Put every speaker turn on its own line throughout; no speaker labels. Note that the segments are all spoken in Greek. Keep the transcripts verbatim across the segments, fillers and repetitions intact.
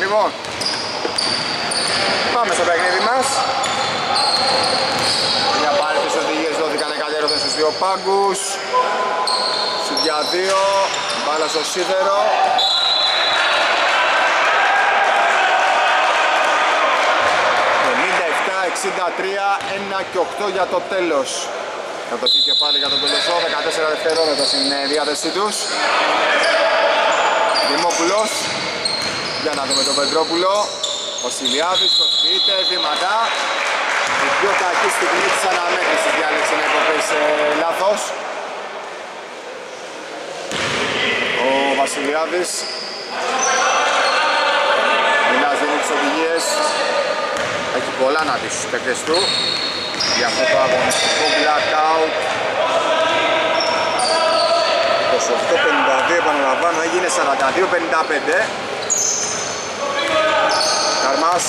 Λοιπόν, πάμε στο παιχνίδι μας. Για πάλι τις οδηγίες δόθηκαν εκατέρωθεν στους δύο πάγκους. Σουδιά δύο, μπάλα στο σίδερο. πενήντα επτά εξήντα τρία, ένα και οκτώ για το τέλος. Κατοχή και πάλι για τον Κολοσσό, δεκατέσσερα δευτερόλεπτα στην διάθεσή τους. Δημόπουλος, για να δούμε τον Πετρόπουλο. Ο Σιλιάδης προσποιείται βήματα. Η πιο κακή στιγμή της αναμέτρησης διάλεξε να υποπέσει λάθος. Ο Βασιλιάδης μιλάς δίνει τις οδηγίες. Έχει πολλά να δει στους παίκτες του για αυτό το αγωνιστικό blackout. είκοσι οκτώ πενήντα δύο, επαναλαμβάνω, έγινε σαράντα δύο πενήντα πέντε. Καρμάς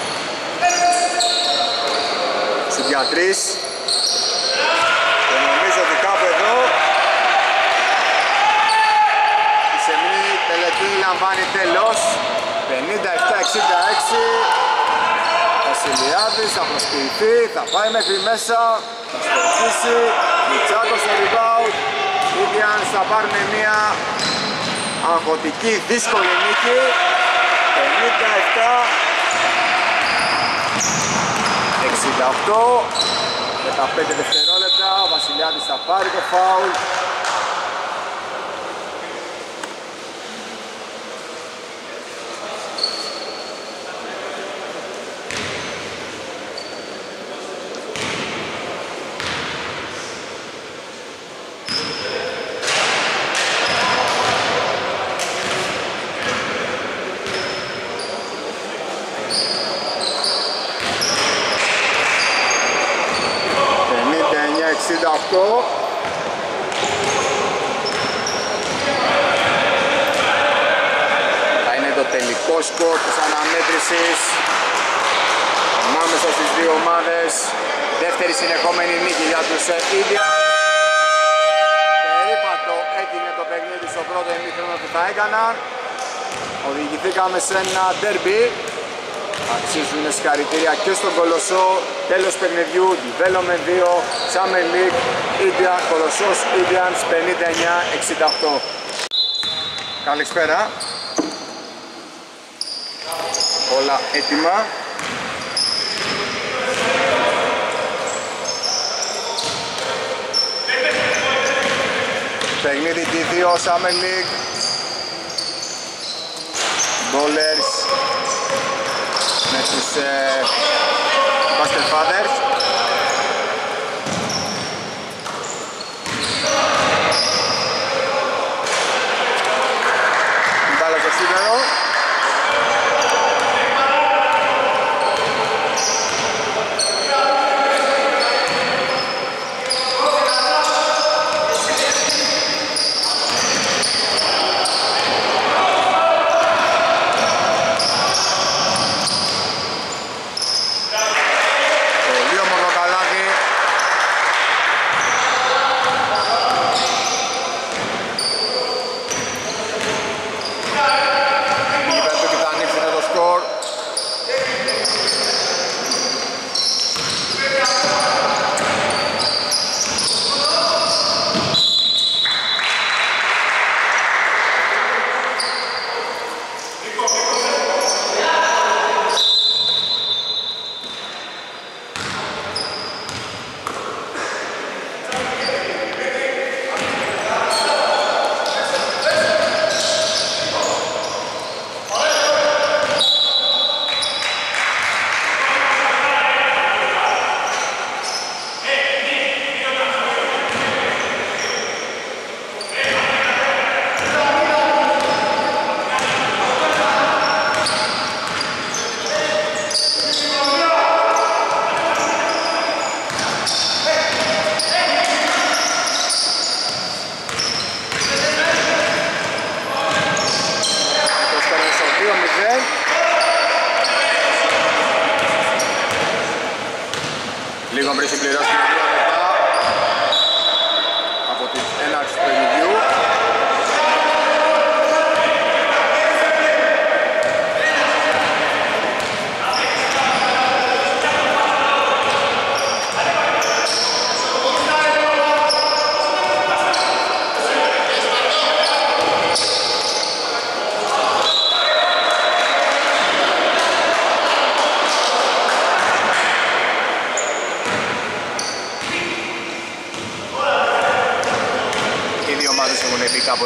Σουδιά τρεις. Και νομίζω ότι κάπου εδώ η σεμνή τελετή λαμβάνει τέλος. πενήντα επτά εξήντα έξι. Βασιλιάδης θα προσποιηθεί, θα πάει μέχρι μέσα, θα στοχίσει. Μητσάκος στο rebound. Οι Indians θα πάρουν μια αγχωτική δύσκολη νίκη. πενήντα επτά εξήντα οκτώ. δεκαπέντε δευτερόλεπτα. Ο Βασιλιάδης θα πάρει το φάουλ. εξήντα οκτώ. Θα είναι το τελικό σκορ της αναμέτρησης ανάμεσα στις δύο ομάδες. Δεύτερη συνεχόμενη νίκη για τους Indians. Περίπατο έγινε το παιχνίδι στο πρώτο ημίχρονο που θα έκαναν. Οδηγηθήκαμε σε ένα derby. Αξίζουν συγχαρητήρια και στον Κολοσσό. Τέλος παιχνιδιού, Development δύο, Summer League, India, Κολοσσός Indians πενήντα εννιά εξήντα οκτώ. Καλησπέρα. Όλα έτοιμα. Παιχνίδι ντι δύο, Summer League. Bowlers με τους ε, Buster Fathers. Μπάλα στο σίδερο.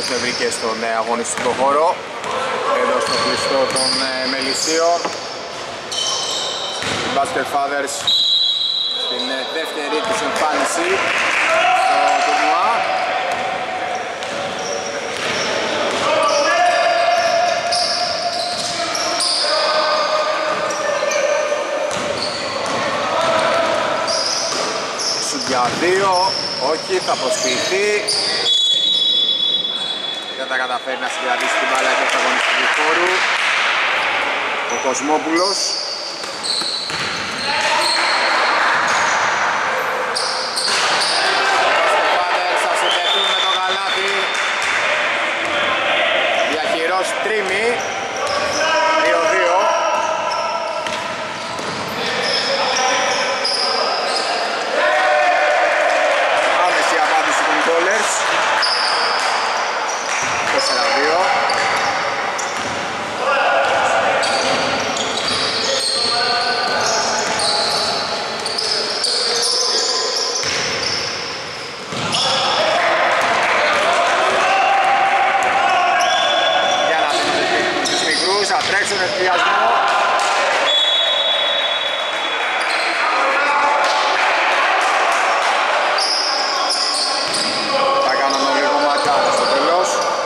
όπως με βρήκε στον αγωνιστικό χώρο εδώ στο κλειστό των Μελισσίων. Οι Basket Fathers στην δεύτερη τους εμφάνιση στο τουρνουά. Για δύο, όχι, θα προσποιηθεί. Δεν θα καταφέρει να συγκρατήσει την μπάλα εντός αγωνιστικού χώρου ο Κοσμόπουλος. Θα συνδεθούν με το καλάθι. Διαχειρός Τρίμη. δύο δύο. τέσσερα δύο. Για να δούμε τους μικρούς, θα τρέξουν ευκαιριασμό. Θα κάνουμε λίγο μακάρα στο τέλος.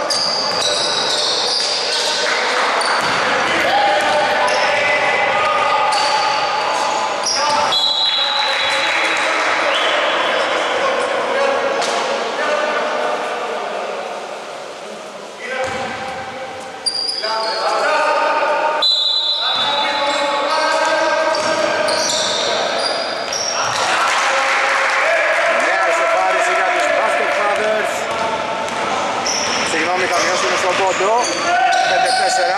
πέντε τέσσερα.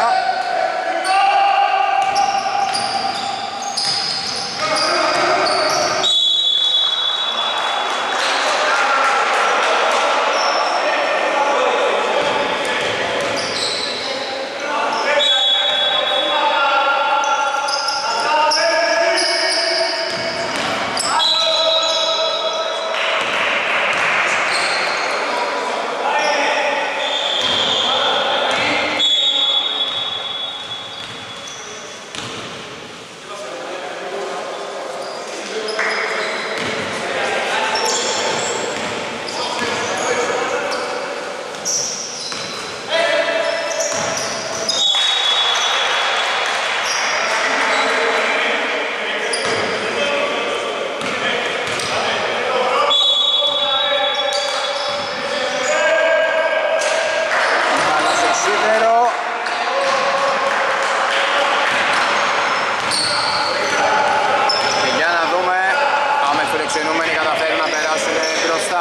Ξενούμενοι καταφέρουν να περάσουν μπροστά.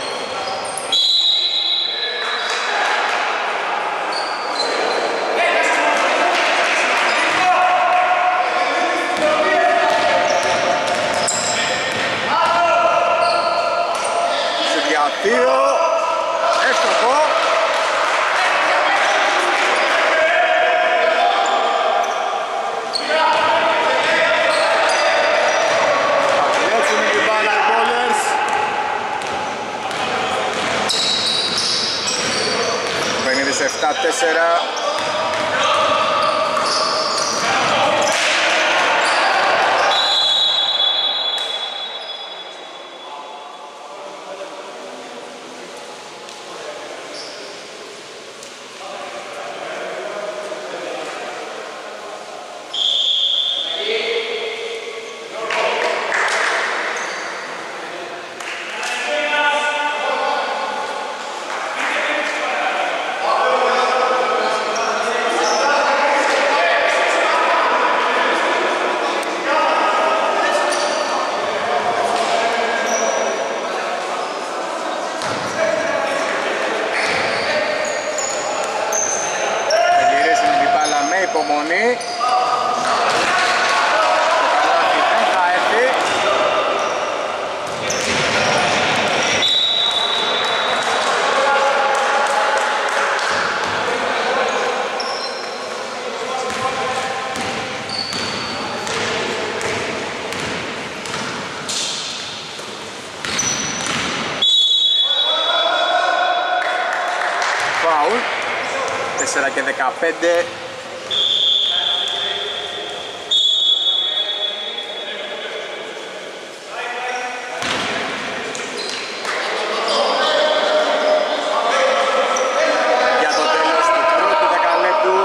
Σου για δύο, εύστοχο. επτά τέσσερα. δεκαπέντε. Για το τέλος του πρώτου δεκαλέπτου.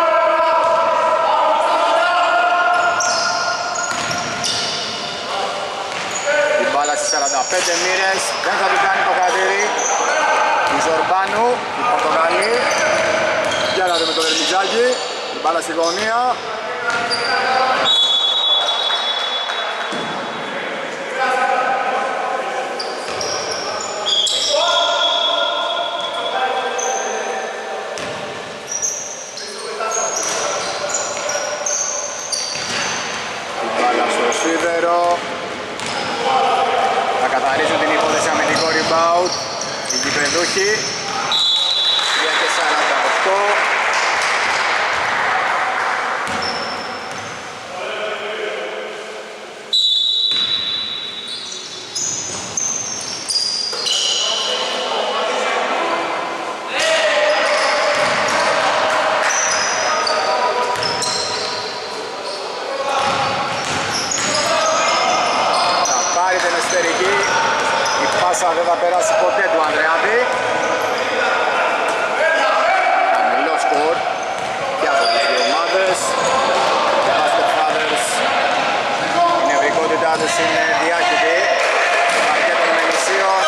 Η μπάλα στις σαράντα πέντε μοίρες, δεν θα την κάνει το χατήρι. Η Ζορμπάνου, η Πορτογαλή. Για να δούμε το Δερμιτζάκι, η μπάλα στη γωνία. Η μπάλα στο σίδερο. Θα καθαρίσουν την υπόθεση αμυντικό rebound. Οι γηπεδούχοι. τρία και σαράντα οκτώ. Δεν θα περάσει ποτέ του Ανδρεάδη. Χαμηλό σκορ και από τις δύο ομάδες. Οι Basket Fathers, η νευρικότητά τους είναι διάχυτη. Το παρκέ των Μελισσίων.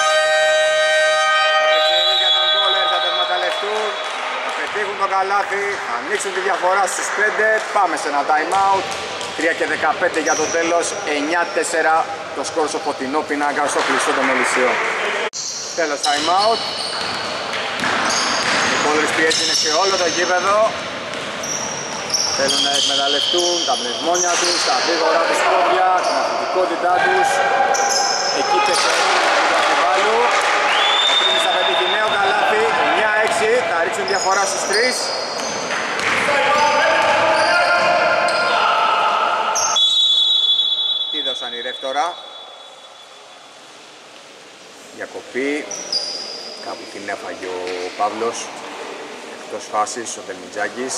Οι για τον Κόλερ θα τον εκμεταλλευτούν. Θα πετύχουν το καλάθι, θα ανοίξουν τη διαφορά στους πέντε. Πάμε σε ένα time out. τρία και δεκαπέντε για το τέλος, εννιά τέσσερα το σκορ στο φωτεινό πινάκα στο κλειστό των Μελισσίων. Τέλος time out. Οι Κόλερς πιέζουν σε όλο το γήπεδο. Θέλουν να εκμεταλλευτούν τα πνευμόνια τους, τα γρήγορα τους πόδια, την αθλητικότητά τους. Εκεί τεσσερώνουν του αντιπάλου. Ο Τρίμης θα πετύχει νέο καλάθι, εννιά έξι, θα ρίξουν διαφορά στους τρεις. Τι δώσαν οι ρεφ τώρα. Διακοπή. Κάπου την έφαγε ο Παύλος. Εκτός φάσης ο Δερμιτζάκης.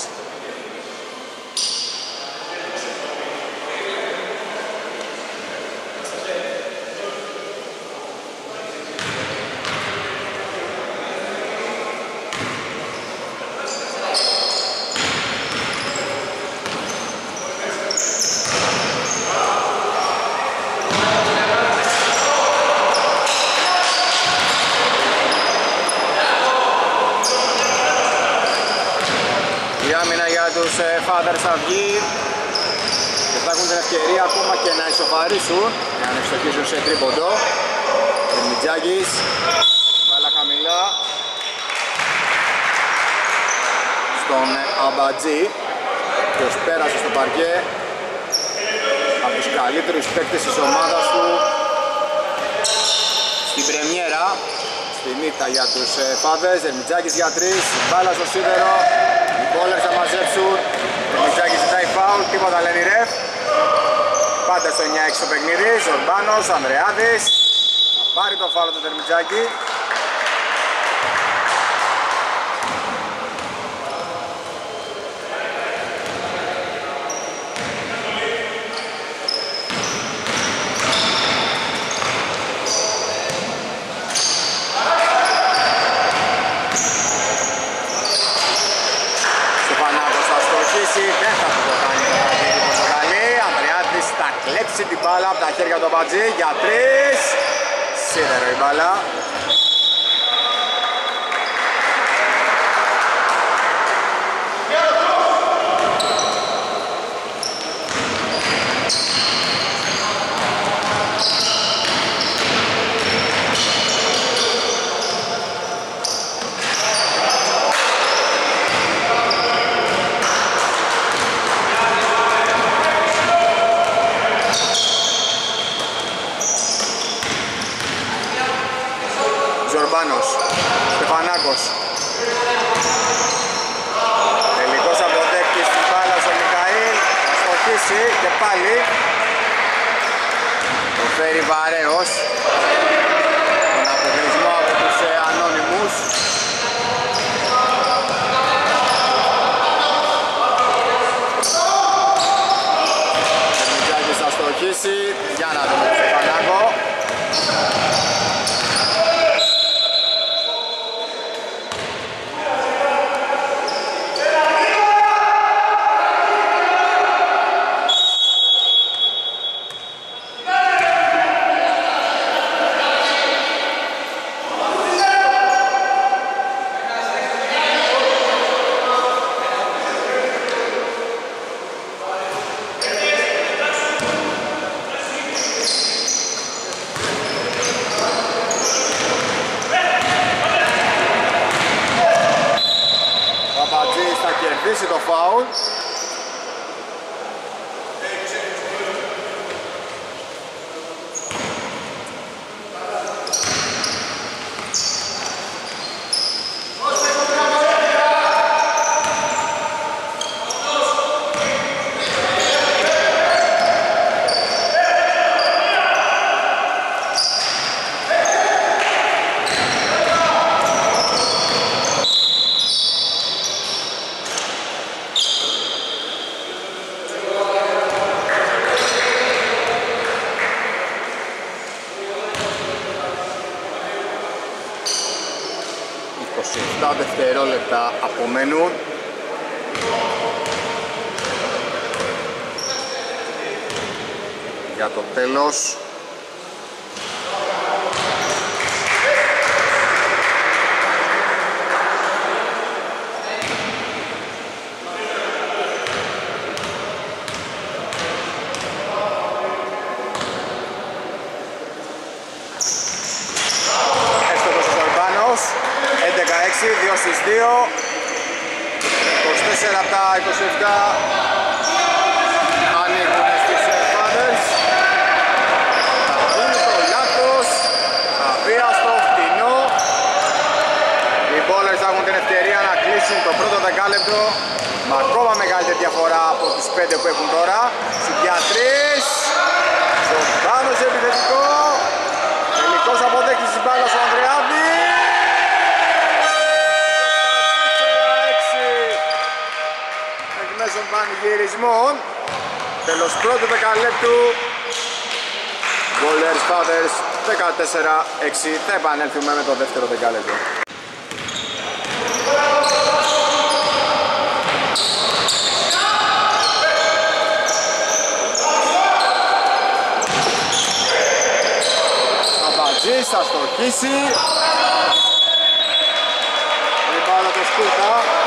Τους Fathers θα βγει και θα έχουν την ευκαιρία ακόμα και να ισοφαρίσουν εάν ευστοχίσουν σε τρίποντο. Δερμιτζάκης, μπάλα χαμηλά στον Αμπατζή, ποιος πέρασε στο παρκέ από τους καλύτερους παίκτες της ομάδας του στην πρεμιέρα, στην ήττα για τους Fathers. Δερμιτζάκης για τρεις, μπάλα στο σίδερο. Οι Κόλερς θα μαζέψουν. Το Μιτζάκη ζητάει φάουλ, τίποτα λένε οι ρεφ. Πάντα στο εννιά έξι το παιχνίδι. Ζορμπάνος, Ανδρεάδης. Θα πάρει το φάουλ του Τερμιτζάκη. Δεν θα το κάνει το χατήρι του Πορτογαλή. Ανδρεάδης θα κλέψει την μπάλα από τα χέρια του Αμπατζή για τρεις. Σίδερο η μπάλα. Στεφανάκος. Τελικός αποδέκτης της μπάλας ο Μικαήλ. Θα στοχίσει και πάλι. Το φέρει βαρέως. Τον αποδεσμό από τους ε, ανώνυμους. φάουλ. είκοσι επτά δευτερόλεπτα απομένουν. Για το τέλος. έντεκα έξι, δύο στις δύο, είκοσι τέσσερα από τα είκοσι επτά ανοίγουν στις Fathers. Θα δουν το λάθος, αβίαστο, φτηνό. Οι bowlers θα έχουν την ευκαιρία να κλείσουν το πρώτο δεκάλεπτο με ακόμα μεγαλύτερη διαφορά από τους πέντε που έχουν τώρα. Συμπιά τρεις, ζωντάνος επιθετικό, τελικός αποδέχτης της μπάλας ο Ανδρεάδη. Μέσω πανηγυρισμών, τέλος πρώτου δεκαλέπτου, Bowlers Fathers δεκατέσσερα έξι. Θα επανέλθουμε με το δεύτερο δεκαλέπτο. Αμπατζής θα στοχίσει, η μπάλα το Σκούτα.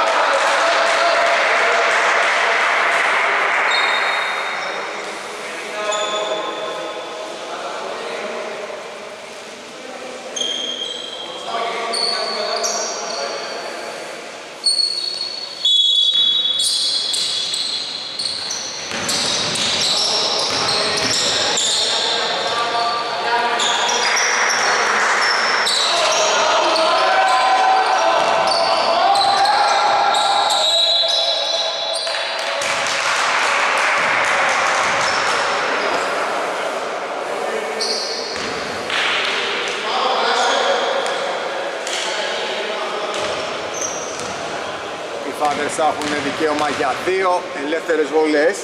Θα έχουν δικαίωμα για δύο ελεύθερες βολές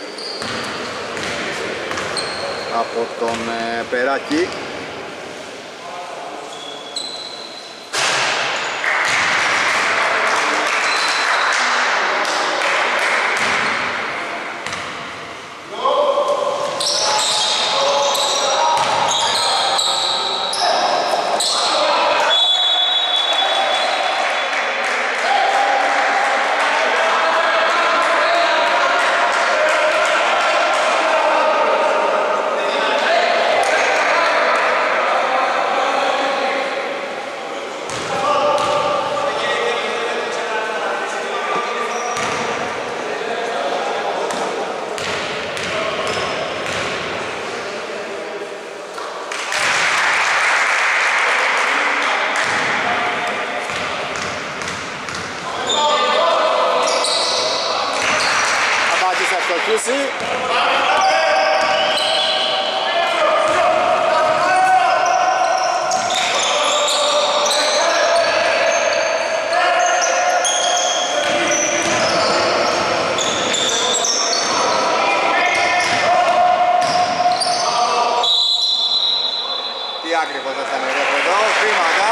από τον ε, Περάκη. Τι ακριβώς θα είναι εδώ, βήματα.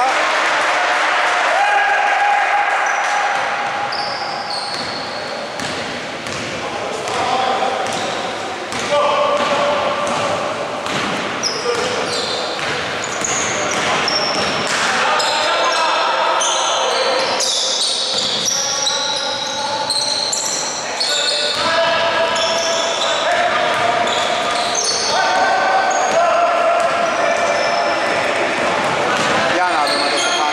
Για να δούμε το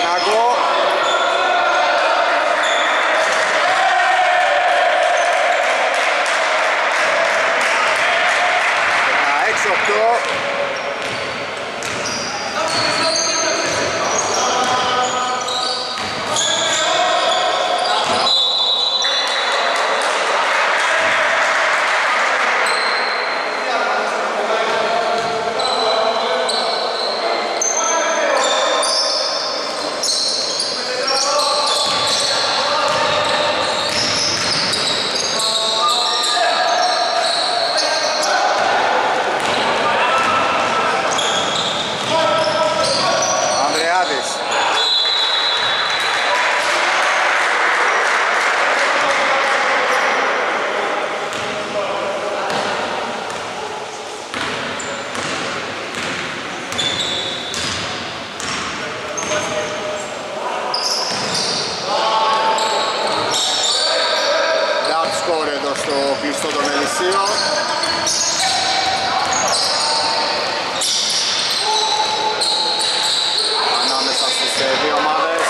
κλειστό τον Ελυσσίο. Ανάμεσα στις δύο ομάδες.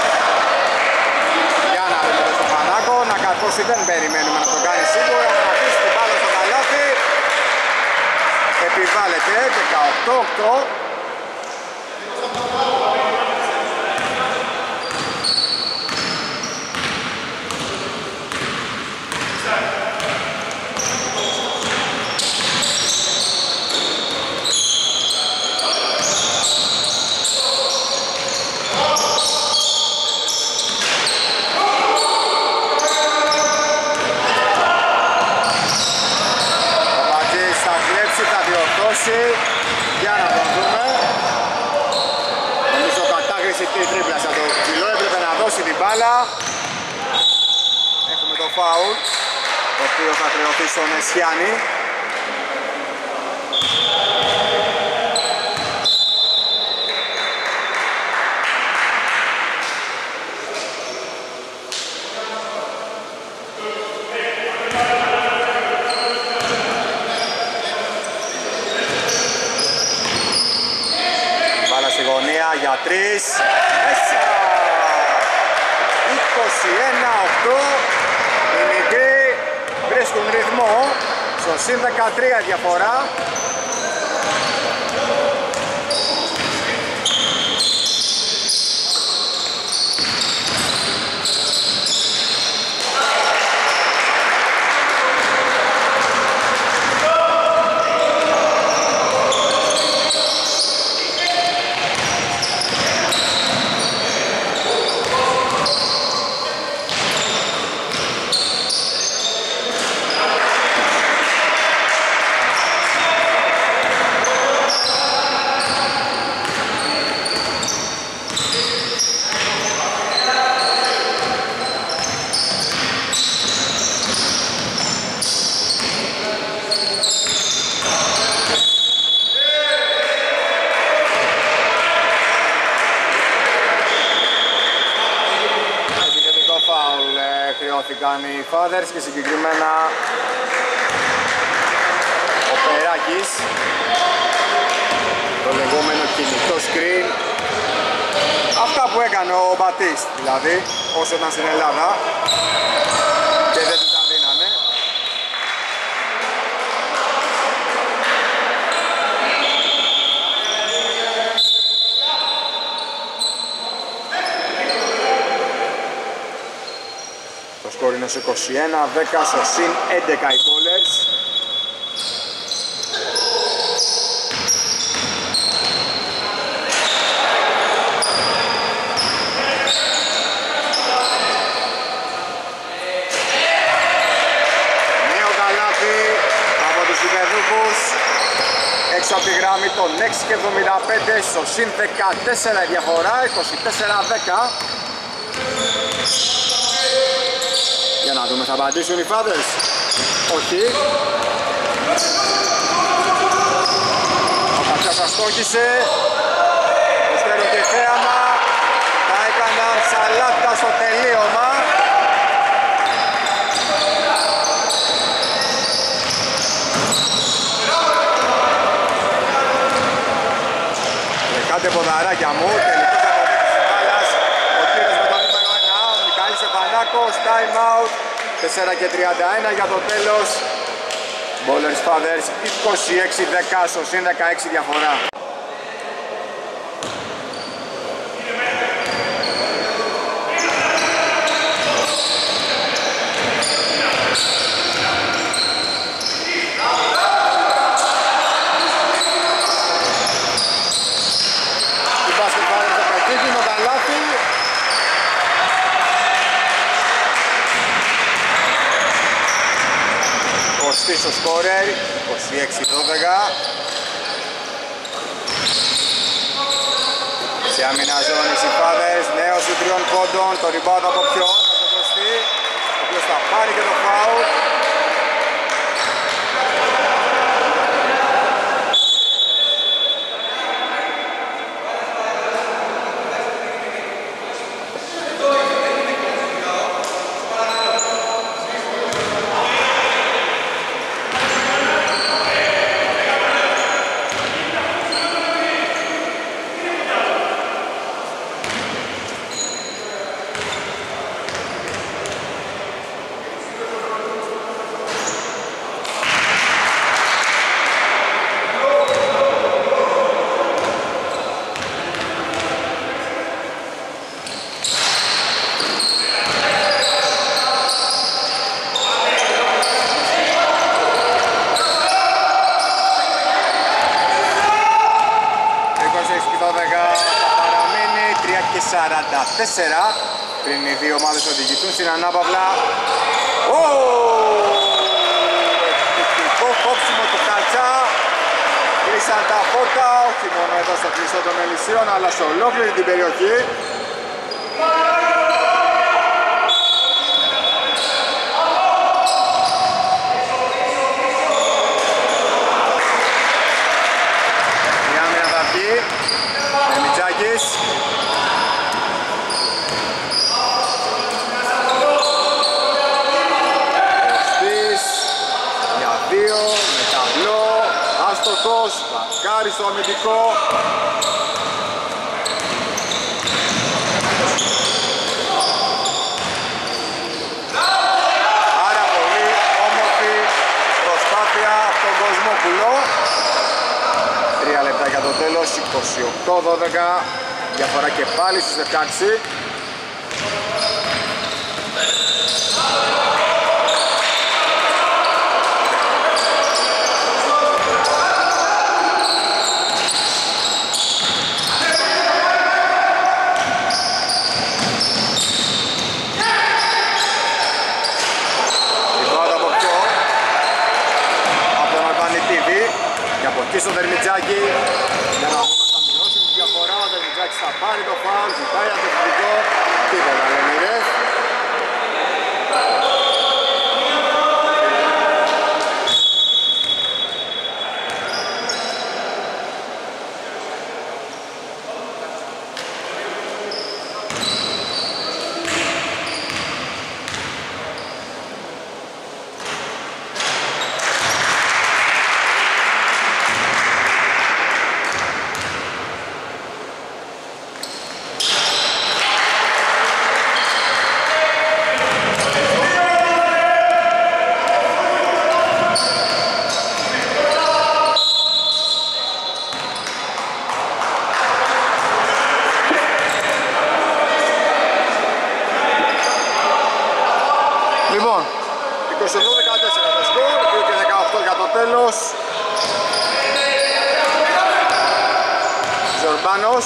Για να δούμε τον Στεφανάκο, να καρπώσει δεν περιμένουμε να το κάνει σίγουρα, να αφήσει την μπάλα στο καλάθι. Επιβάλλεται δεκαοκτώ οκτώ. Για να τον δούμε. Νομίζω κατάκριση τη τρίπλα από το ψηλό, έπρεπε να δώσει την μπάλα. Έχουμε το φάουλ, το οποίο θα χρεωθεί στον Εσιάνη. Για τρεις, μέσα, είκοσι ένα οκτώ, οι μικροί βρίσκουν ρυθμό, στο συν δεκατρία διαφορά. Χρειώθηκαν οι Fathers και συγκεκριμένα ο Περάκης, το λεγόμενο κινητό screen, αυτά που έκανε ο Μπατίστ δηλαδή όσο ήταν στην Ελλάδα και δεν του τα δίνανε. Το σκορ είναι είκοσι ένα δέκα, στο συν έντεκα οι Bowlers. Νέο καλάθι από τους Ιδεδούκους έξω από τη γραμμή των έξι και εβδομήντα πέντε, στο συν δεκατέσσερα η διαφορά, είκοσι τέσσερα δέκα. Για να δούμε, θα απαντήσουν οι Fathers. Όχι. Ο Κατσάς αστόχησε. Προσφέρουν και θέαμα. Θα έκαναν σαλάτα στο τελείωμα. Λεκάτε ποδαράκια μου. Τελικός αποδείκτης της μπάλας. Ο κύριος με το νούμερο ένα. Ο Μικαήλ Στεφανάκος. Time out. τέσσερα και τριάντα ένα για το τέλος. Bowlers Fathers είκοσι έξι δέκα στο συν δεκαέξι διαφορά. Στο σκόρερ είκοσι έξι δώδεκα. Σε άμυνα ζώνης οι Fathers, νέος οι τριών πόντων, το rebound από ποιον, από τον Κωστή, ο οποίος θα πάρει και το foul. σαράντα τέσσερα πριν οι δύο ομάδες οδηγηθούν στην ανάπαυλα. Εκπληκτικό κόψιμο του Καλτσά. Κλείσαν τα φώτα, όχι μόνο εδώ στο κλειστό των Ελισσίων, αλλά σε ολόκληρη την περιοχή. Η άμυνα θα βγει. Μιτσάκης. Με ταμπλό, άστοχος, Βακάρη στο αμυντικό. Άρα πολύ όμορφη προσπάθεια από τον Κοσμόπουλο. Τρία λεπτά για το τέλος, είκοσι οκτώ δώδεκα, διαφορά και πάλι στους δεκαέξι. Και στο Δερμιτζάκη για να θα μειώσει τη διαφορά. Ο Δερμιτζάκης θα πάρει το φάουλ, ζητάει αντιφυλικό, τίποτα λένε ρε. είκοσι οκτώ δεκατέσσερα το σκορ, δύο και δεκαοκτώ για το τέλος. Ζορμπάνος.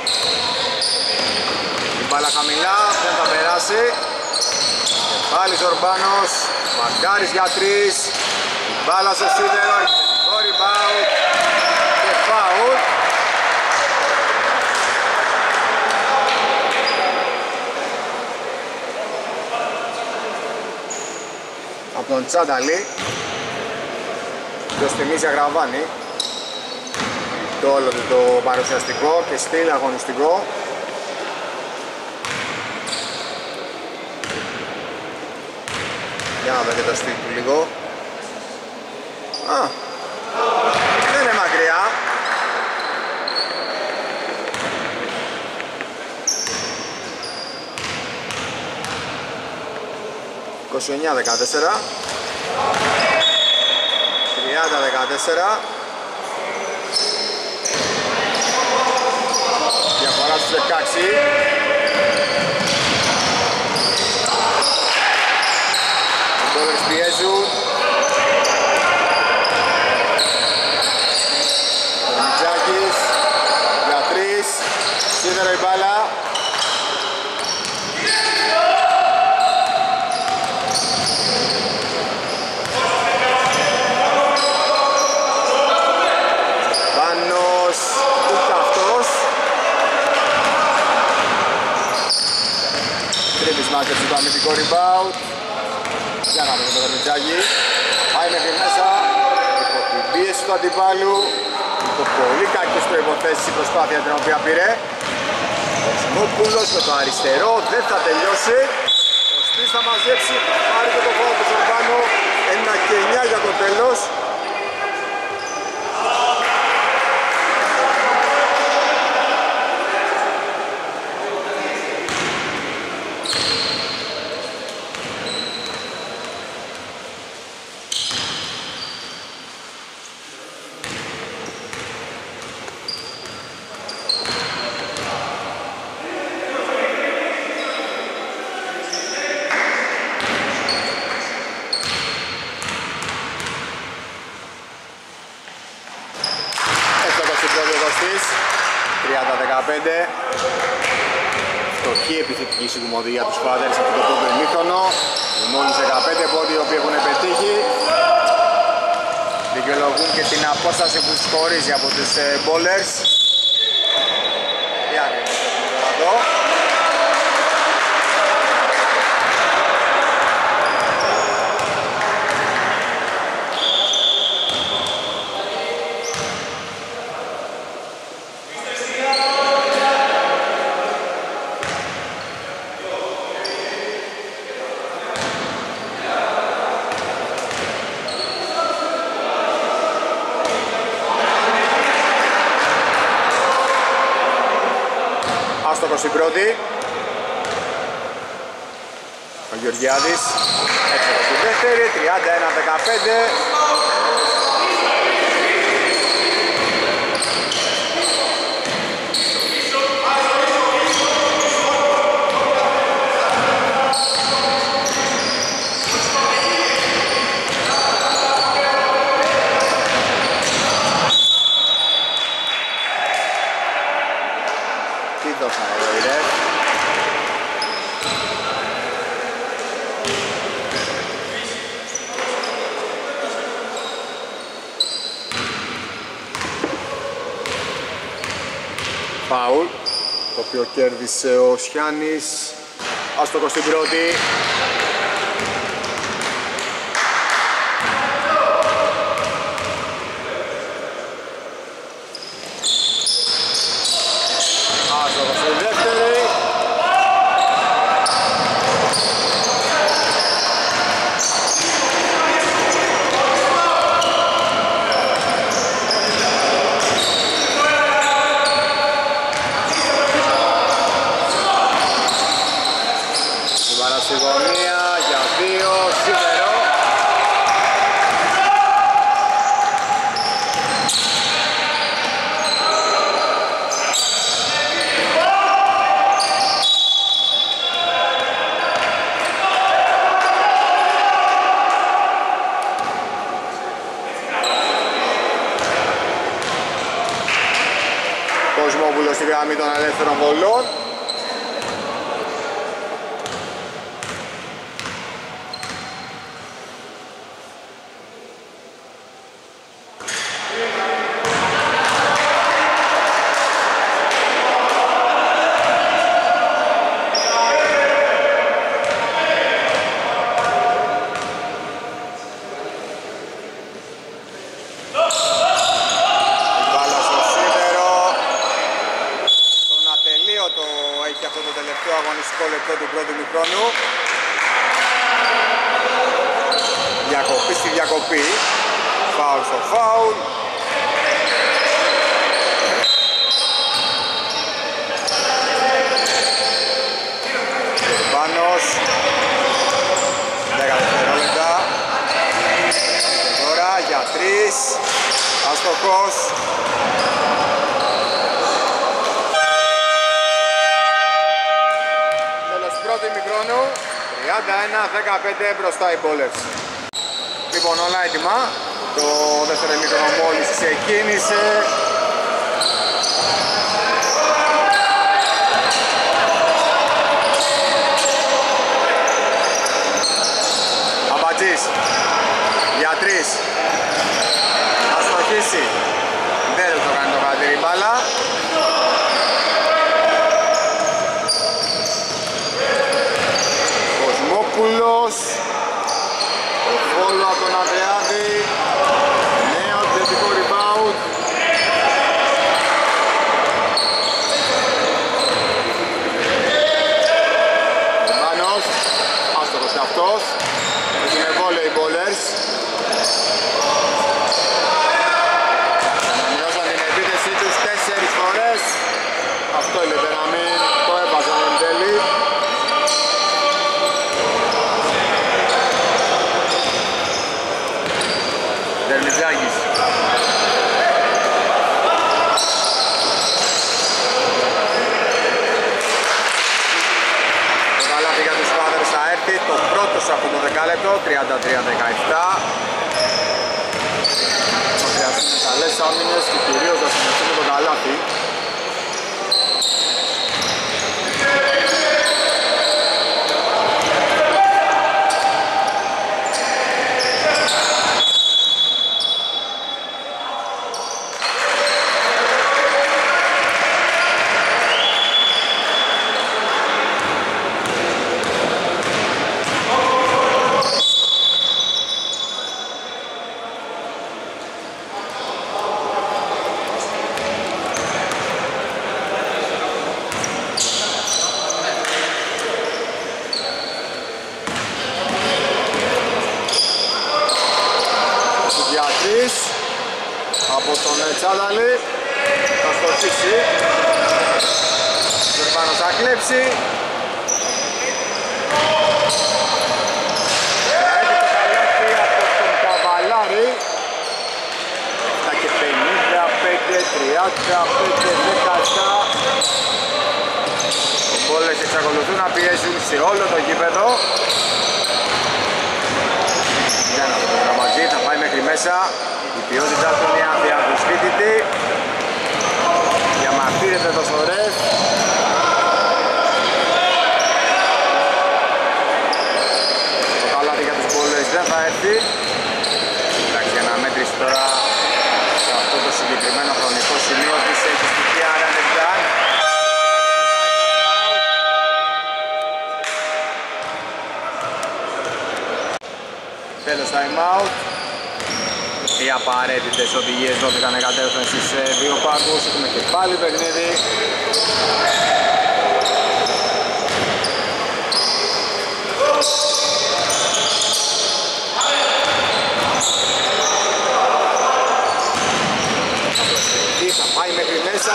Η μπάλα χαμηλά, δεν θα περάσει. Και πάλι Ζορμπάνος, Μαγκάρης για τρεις. Η μπάλα στο σίδερο, επιθετικό rebound και foul. Από τον Τσάνταλη, το θυμίζει αγραβάνει το όλο το παρουσιαστικό και στυλ αγωνιστικό. Για να δω και το στυλ του λίγο. Α, δεν είναι μακριά. είκοσι εννιά δεκατέσσερα. τριάντα δεκατέσσερα. Διαφορά στους δεκαέξι. Οι Bullers πιέζουν. Ο Μιτζάκης για τρεις. Σίδερο η μπάλα. Πάνος ούτε αυτός. Τρίπης μάκρυψη το αμυντικό rebound. Για να δούμε το Βερμιτζάκη. Πάει μέχρι μέσα. Υπό την πίεση του αντιπάλου. Υπό πολύ κακές προϋποθέσεις η προσπάθεια την οποία πήρε. Ο Σμόπουλος με το αριστερό δεν θα τελειώσει. Ο Σπίς θα μαζέψει, θα πάρει και το χώρο του Ζορμπάνο. Ένα και εννιά για το τέλος. τριάντα δεκαπέντε. Φτωχή επιθετική συγκομωδία για τους Φάδερς από το πρώτο ημίχρονο. Οι μόλις δεκαπέντε πόντοι οι οποίοι έχουν πετύχει δικαιολογούν και την απόσταση που τους χωρίζει από τους Bullers. Τι ακριβώς έχουμε τώρα εδώ. Άστοχος στην πρώτη. Ο Γεωργιάδης έξω στην δεύτερη, τριάντα ένα δεκαπέντε. Φάουλ, το οποίο κέρδισε ο Σιάννης. Άστοχος στην πρώτη. Άστοχος στην δεύτερη. Στη γωνία για δύο, σίδερο. Κοσμόπουλος στη γραμμή των ελεύθερων βολών. Λεπτό του πρώτου μικρόνου. Διακοπή στη διακοπή. Φάουλ στο φάουλ. Πάνος. δέκα δευτερόλεπτα. Τώρα για τρεις. εύστοχος. Τέλος πρώτου ημιχρόνου, τριάντα ένα δεκαπέντε μπροστά οι Ballers. Λοιπόν, όλα έτοιμα. Το δεύτερο ημίχρονο μόλις ξεκίνησε. Αμπατζής για τρεις. Θα στοχίσει. Δεν το κάνει το χατήρι μπάλα. Κοσμόπουλος. Το φόλο από τον Ανδρεάδη. Νέο θετικό rebound. Εμπάνος. Άστοχος και αυτός. Έχουμε βόλεϊ οι Ballers. Αναμειώσαν την επίθεσή τους τέσσερις φορές. Αυτό είναι να μην το έβαζαν εν τέλει. Δερμιτζάκης. Το καλάθι για τους Fathers θα έρθει, το πρώτο από το δεκάλεπτο, τριάντα τρία δεκαεπτά. Θα χρειαστούν καλές άμυνες και κυρίως θα συνεχίσουμε το καλάθι. Από τον Τσάδαλη θα στοχίσει. Ο Ζερβάνος θα κλέψει. Έχει το καλάθι από τον Καβαλάρη. Αυτά και πενήντα πέντε τριάντα πέντε δεκαεπτά. Οι Ballers εξακολουθούν να πιέζουν σε όλο το γήπεδο. Για να δούμε το μαζί, θα πάει μέχρι μέσα. Η ποιότητά του είναι αδιαμφισβήτητη. Διαμαρτύρεται το Σορέφ. Το καλάθι για τους Ballers δεν θα έρθει. Εντάξει, για να μέτρηση τώρα σε αυτό το συγκεκριμένο χρονικό σημείο της έχει στοιχεία, άρα δεν φτάνει. Τέλος time out. Οι απαραίτητες οδηγίες δόθηκαν εκατέρωθεν στις δύο πάγκους. Έχουμε και πάλι παιχνίδι. Θα πάει μέχρι μέσα.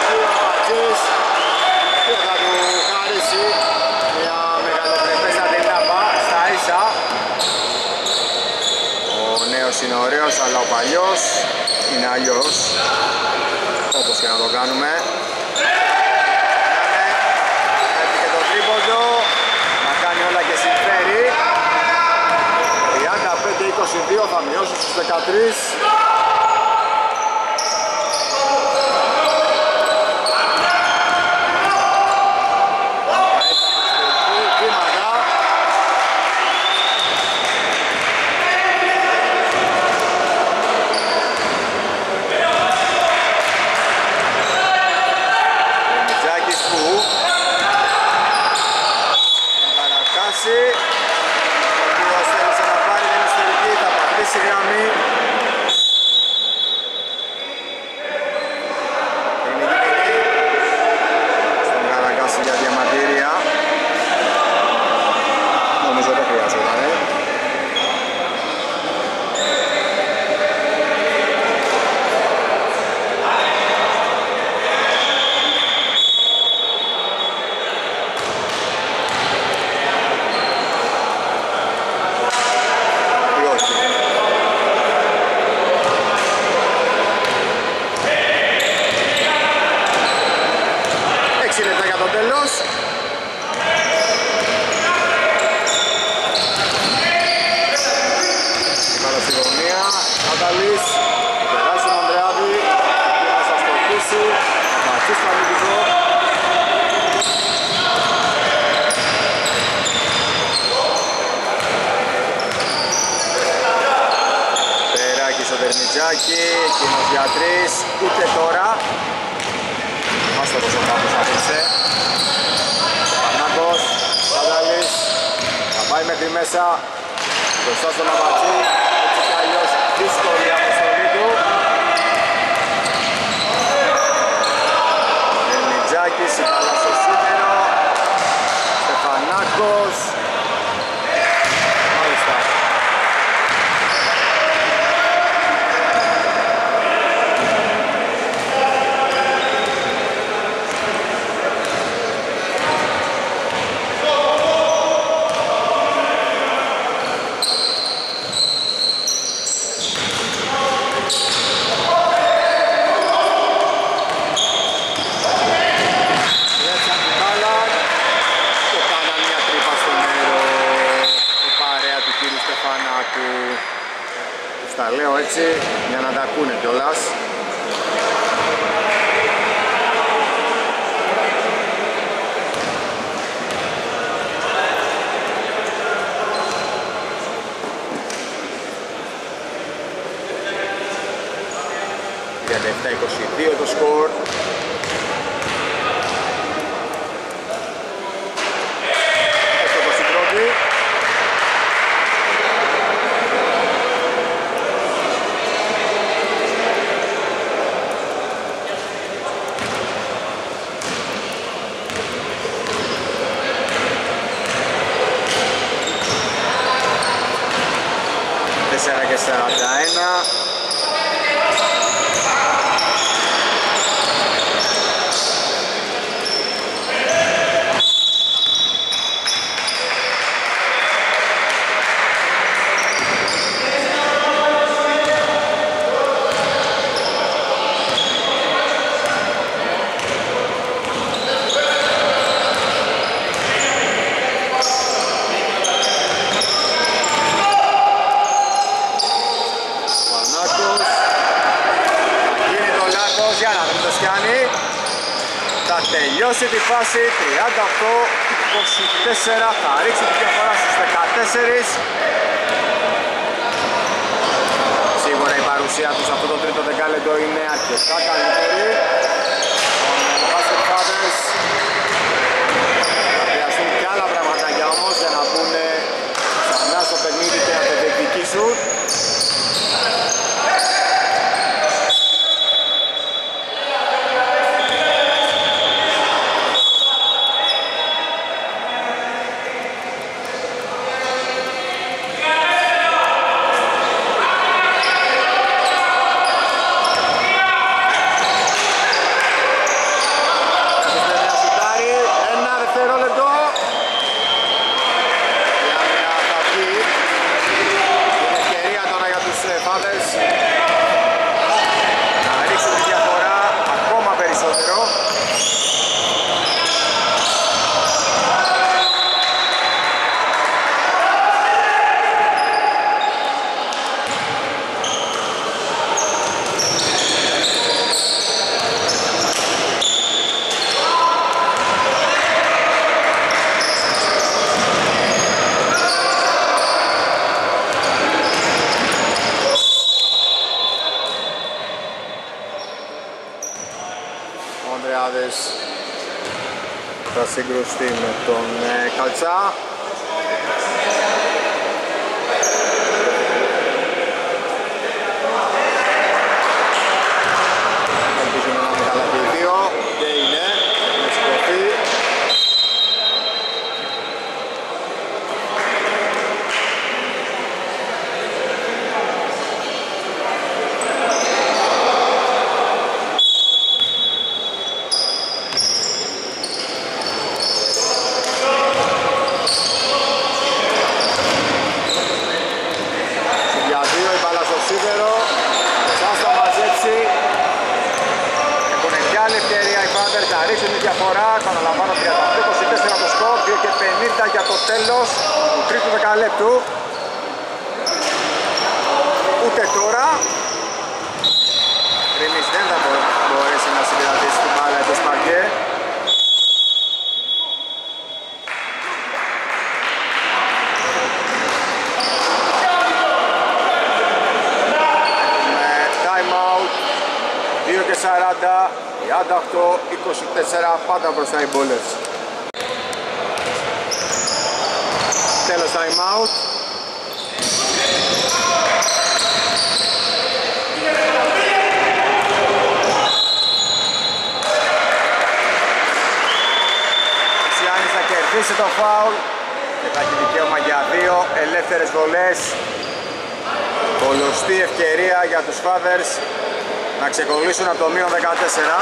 Και θα του χαρίσει μια μεγαλοπρεπέστατη τάπα στα ίσα. Ο νέος είναι ωραίος, αλλά ο παλιός είναι αλλιώς. Όπως και να το κάνουμε. Έχει και το τρίποντο. Να κάνει όλα και συμφέρει. τριάντα πέντε είκοσι δύο θα μειώσει στους δεκατρείς. Σάνταλης, περάσει τον Ανδρεάδη, εκείνος θα στοχίσει, μαζί στο αμυντικό. Περάκι στο Δερμιτζάκι, εκείνος για τρεις, ούτε τώρα. Μας το πόσο κάπως αφήσε. Πανάκος, Σάνταλης, θα πάει μέχρι μέσα, μπροστά στον Αμπατζή, έτσι κι αλλιώς δύσκολη αποστολή του. Δερμιτζάκης, η μπάλα στο σίδερο, Στεφανάκος, μάλιστα. Τα λέω έτσι για να τα ακούνε κιόλας. τριάντα επτά είκοσι δύο το σκορ. τέσσερα και σαράντα ένα. Θα τελειώσει τη φάση τριάντα οκτώ είκοσι τέσσερα, θα ρίξει τη διαφορά στους δεκατέσσερα. Σίγουρα η παρουσία τους αυτό το τρίτο δεκάλεπτο είναι αρκετά καλύτερη. Ο Basket Fathers θα χρειαστούν και άλλα πραγματάκια όμως για να μπουν ξανά στο παιχνίδι και να το διεκδικήσουν. Θα συγκρουστεί με τον ε, Καλτσά. Ελπίζουμε να είναι καλά και οι δύο και είναι, με σηκωθεί. Θα ρίξουν τη διαφορά, επαναλαμβάνω τριάντα οκτώ είκοσι τέσσερα το σκορ, δύο και πενήντα για το τέλος του τρίτου δεκαλέπτου. Ούτε τώρα σαράντα, τριάντα οκτώ είκοσι τέσσερα, πάντα μπροστά οι Ballers. Τέλος time out. Σιάννης θα κερδίσει το φάουλ και θα έχει δικαίωμα για δύο ελεύθερες βολές. Πολλωστή ευκαιρία για τους Fathers να ξεκολλήσουν από το μείον δεκατέσσερα.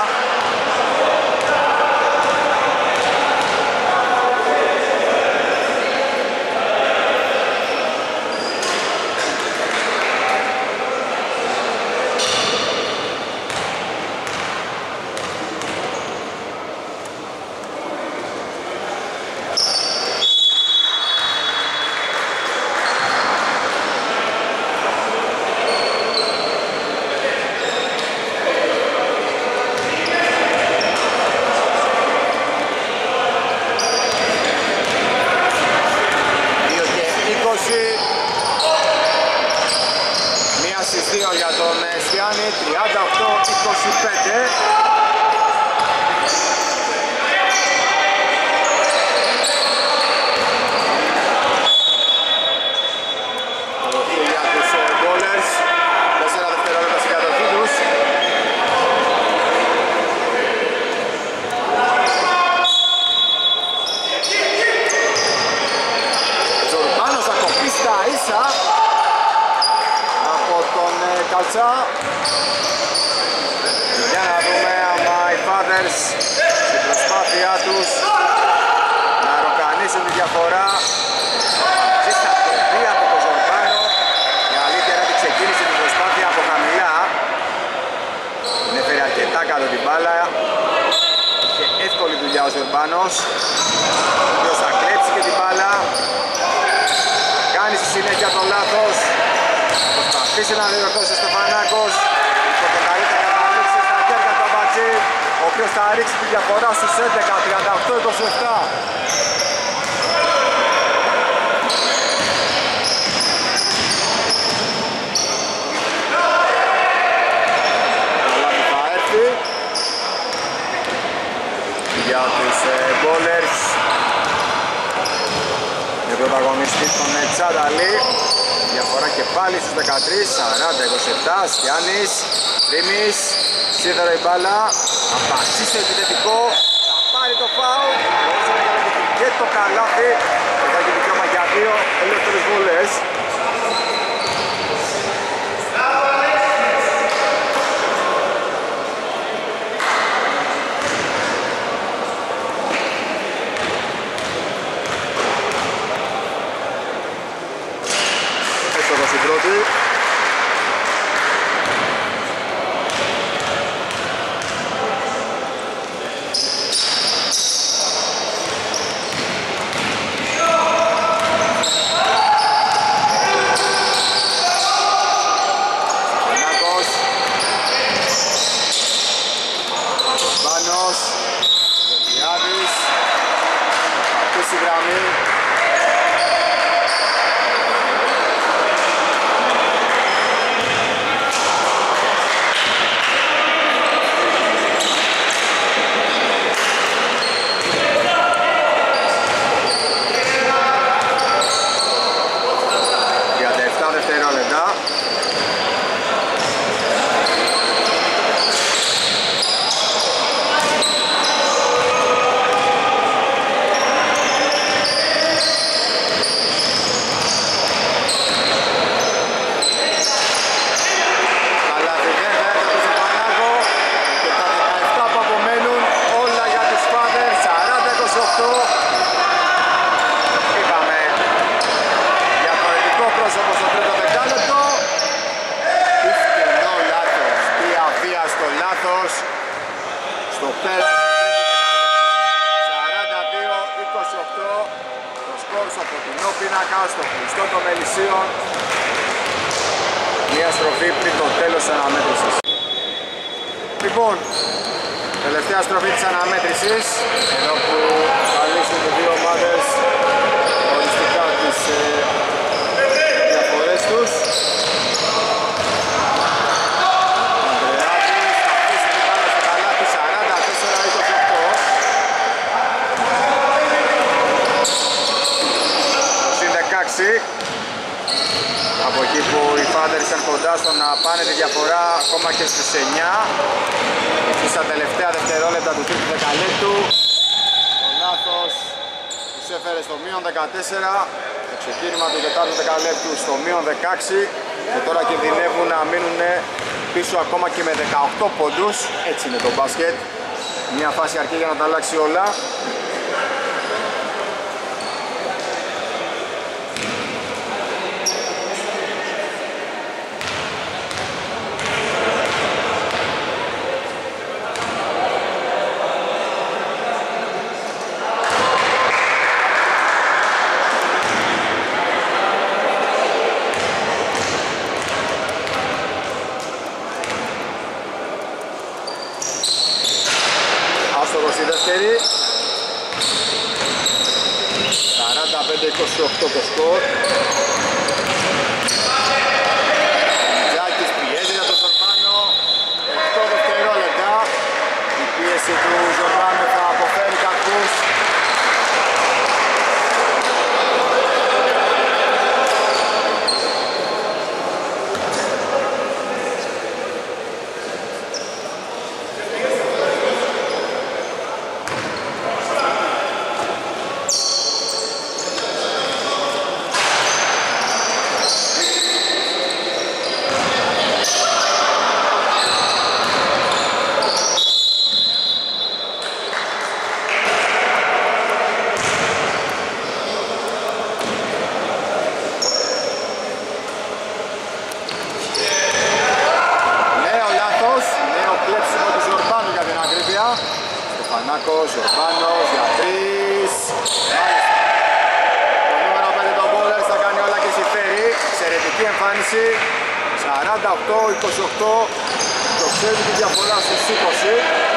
τριάντα οκτώ είκοσι πέντε. Προχή για τους Ballers. τέσσερα δευτερόλεπτα στην κατοχή τους. Ζορμπάνος θα κοπεί στα ίσα από τον Καλτσά. Για να δούμε άμα οι Fathers στην προσπάθειά τους να ροκανίσουν τη διαφορά. Ζήστα κοπή από τον Ζορμπάνο. Η αλήθεια είναι ότι ξεκίνησε την προσπάθεια από χαμηλά. Την έφερε αρκετά κάτω την μπάλα. Είχε εύκολη δουλειά ο Ζορμπάνος, ο οποίος θα κλέψει και την μπάλα. Κάνει στη συνέχεια το λάθος. Προσπαθήσει να διορθώσει στο Φανάκος. Ο οποίος θα ρίξει τη διαφορά στους έντεκα, τριάντα οκτώ είκοσι επτά. Αλλά που θα έρθει για τους Ballers με πρωταγωνιστή τον Τσάνταλη. Διαφορά και πάλι στους δεκατρία, σαράντα είκοσι επτά. Στιάννης, Τρίμης, σίδερο η μπάλα. Απαξί στο επιθετικό, θα πάρει το φάουλ. Μπορούσε να κάνει και το καλάθι. Και θα έχει δικαίωμα για δύο ελεύθερες βολές. Έστω στην πρώτη. Στο κλειστό των Μελισσίων. Μια στροφή πριν το τέλος της αναμέτρησης. Λοιπόν, τελευταία στροφή της αναμέτρησης, εδώ που θα λύσουν οι δύο ομάδες οριστικά τις ε, διαφορές τους. Ανδρεάδης, θα αφήσει την πάνε τη διαφορά ακόμα και στους εννιά. Εκεί στα τελευταία δευτερόλεπτα του τρίτου δεκαλέπτου το λάθος τους έφερε στο μείον δεκατέσσερα, το ξεκίνημα του τετάρτου δεκαλέπτου στο μείον δεκαέξι και τώρα κινδυνεύουν να μείνουν πίσω ακόμα και με δεκαοκτώ πόντους. Έτσι είναι το μπάσκετ, μια φάση αρκεί για να τα αλλάξει όλα. σαράντα πέντε είκοσι οκτώ το σκορ. Τζάκης πιέζει για τον Ζορμπάνο, οκτώ δευτερόλεπτα. Η πίεση του Ζορμπάνο θα αποφέρει καρπούς. Ζορμπάνος για τρεις. Το νούμερο πέντε το Bowlers θα κάνει όλα και συμφέρει. Εξαιρετική εμφάνιση. σαράντα οκτώ είκοσι οκτώ. Το ξέρει τη διαφορά στους είκοσι.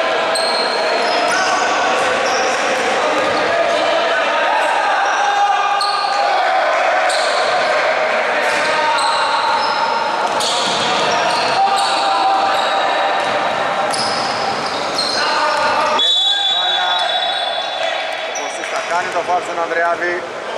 Το φάουλ στον Ανδρεάδη.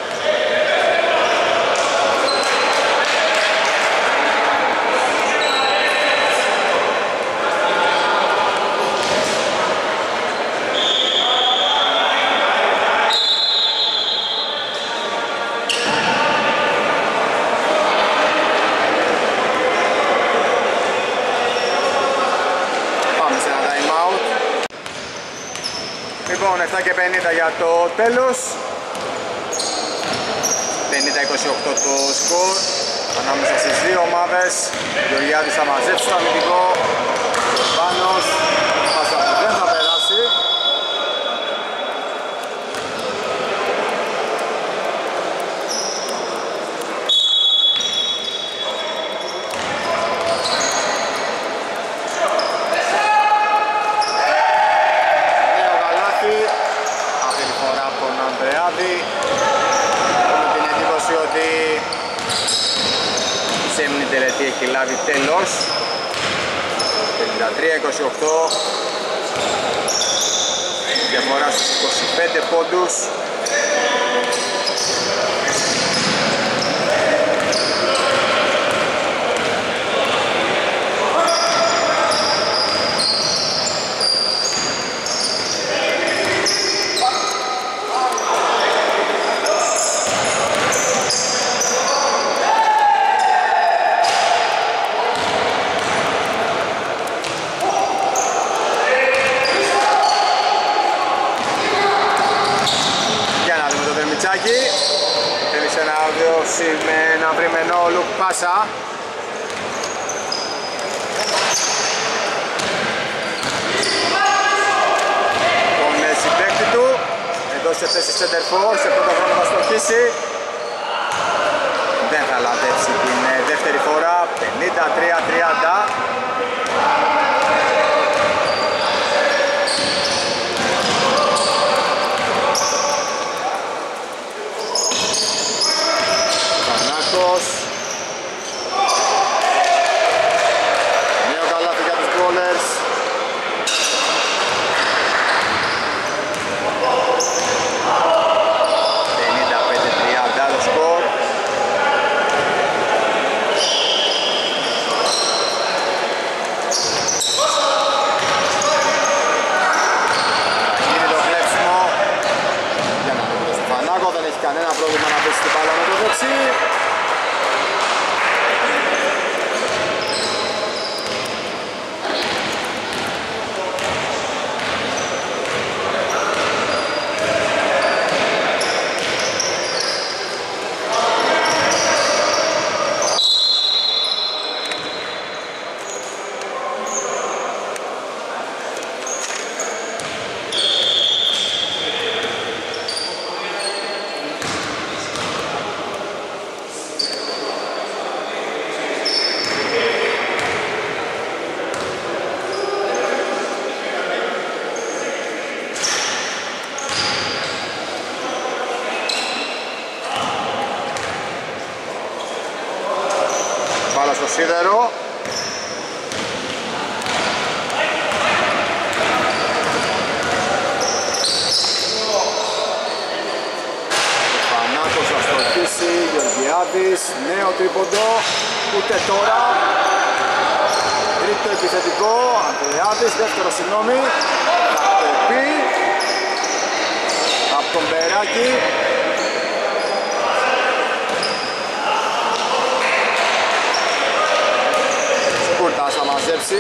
Πάμε σε ένα time out. Λοιπόν, επτά και πενήντα για το τέλος. πενήντα είκοσι οκτώ το σκορ ανάμεσα στις δύο ομάδες. Γεωργιάδης θα μαζέψει το αμυντικό. Ζορμπάνος, πάσα που δεν θα περάσει. Νέο καλάθι, αυτή τη φορά από τον Ανδρεάδη. Ότι η σέμνη τελετή έχει λάβει τέλος. πενήντα τρία είκοσι οκτώ, διαφορά στους είκοσι πέντε πόντους. Θέλησε να δώσει με ένα βρυμενό look πάσα. Τον συμπαίκτη του εδώ σε θέση center for, σε πρώτο χρόνο θα στοχίσει. Δεν θα λατρέψει την δεύτερη φορά. Πενήντα τρία τριάντα. Νέο καλάθι για τους Bowlers. πενήντα πέντε τριάντα το σκορ. σίδερο. Πανάκος θα στοχίσει, Γεωργιάδης, νέο τρίποντο, ούτε τώρα. Τρίτο επιθετικό, Ανδρεάδης, δεύτερο συγγνώμη, θα το πει από τον Περάκη. Σκούρτας θα μαζέψει.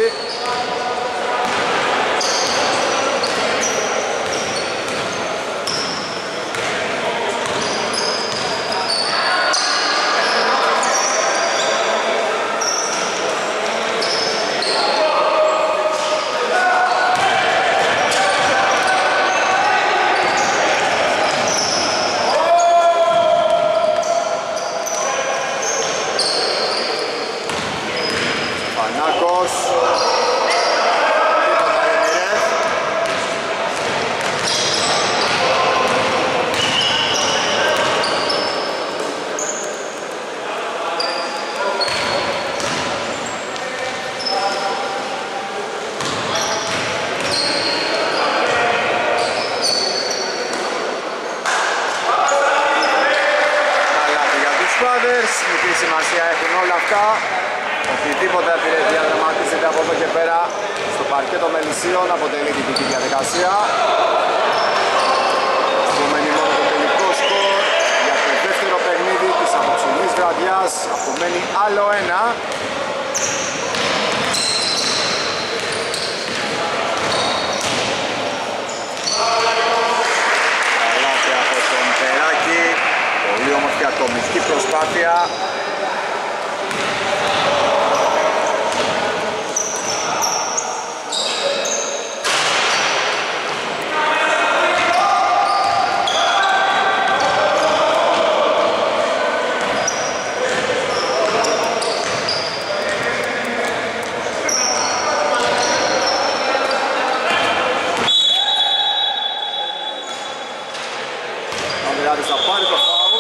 Μικρή σημασία έχουν όλα αυτά. Οτιδήποτε διαδραματίζεται από εδώ και πέρα στο παρκέ των Μελισσίων αποτελεί τυπική διαδικασία. Απομένει μόνο το τελικό σκορ για το δεύτερο παιχνίδι της απόψινής βραδιάς. Απομένει άλλο ένα. Καλάθι από τον Περάκη. Πολύ όμορφη ατομική προσπάθεια. Ανδρεάδης θα πάρει το φάουλ.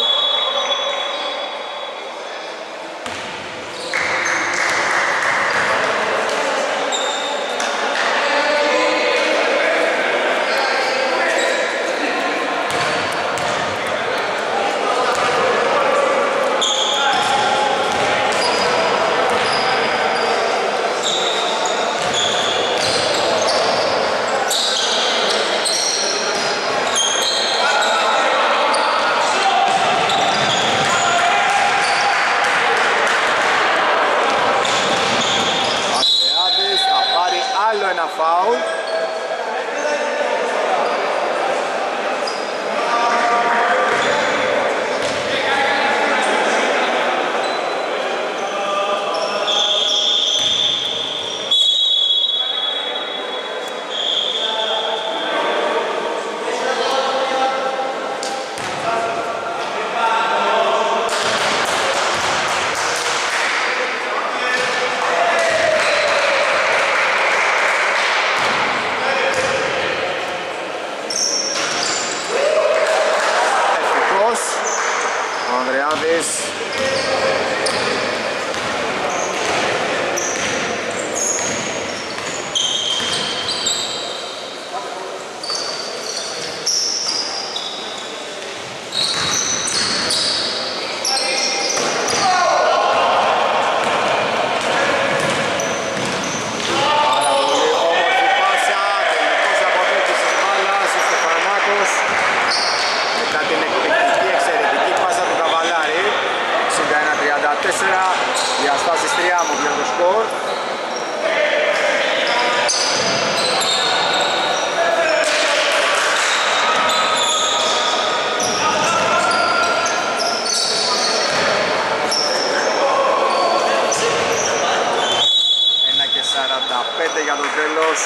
Φάουλ. Ο Ανδρεάδης. Διαστάσεις τρία μου για το σκορ. Ένα και σαράντα πέντε για το τέλος.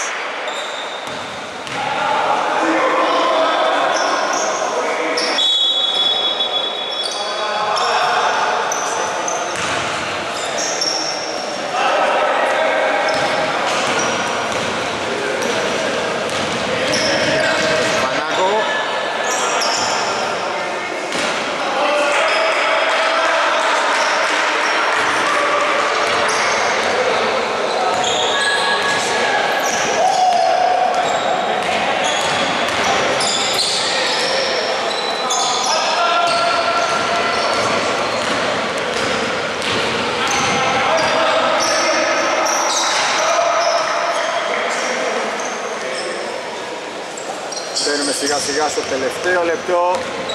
σιγά σιγά στο τελευταίο λεπτό.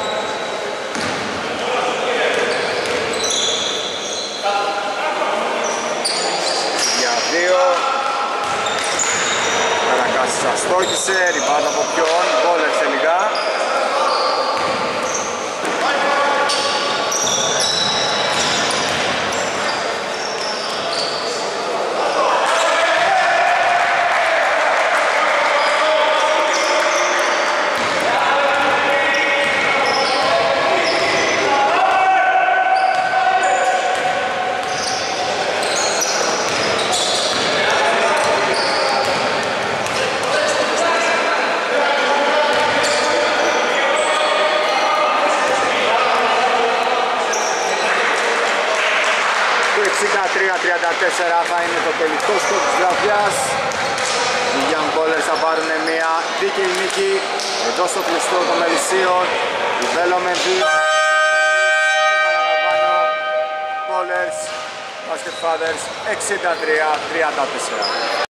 Για δύο. Καρακάσης αστόχησε, ριμπάουντ από ποιον, Μπόλερς τελικά. εξήντα τρία τριάντα τέσσερα θα είναι το τελικό σκορ της βραδιάς. Οι Young Ballers θα πάρουν μια δίκαιη νίκη εδώ στο κλειστό των Μελισσίων. Οι Development Ballers Basket Fathers εξήντα τρία τριάντα τέσσερα.